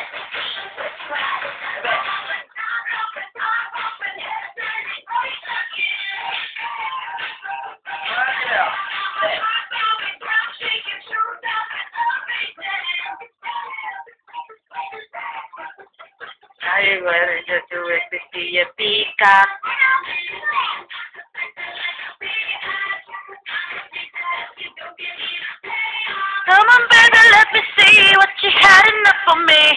I will just do it to see a peacock. Come on, baby, let me see what you had enough of me.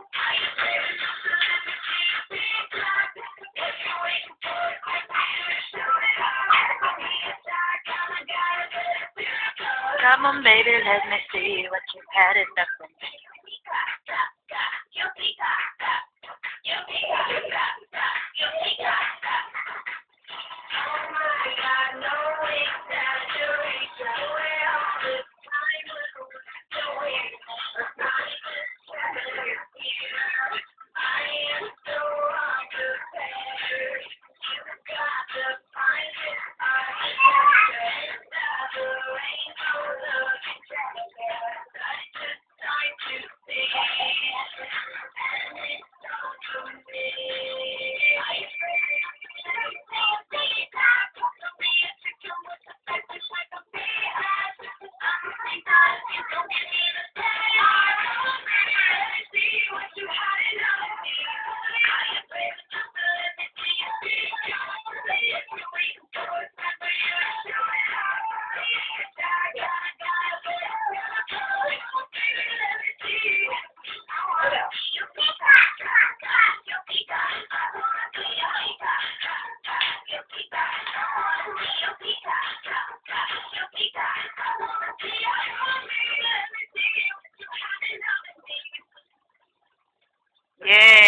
Come on, baby, let me see what you had enough of me. Yeah.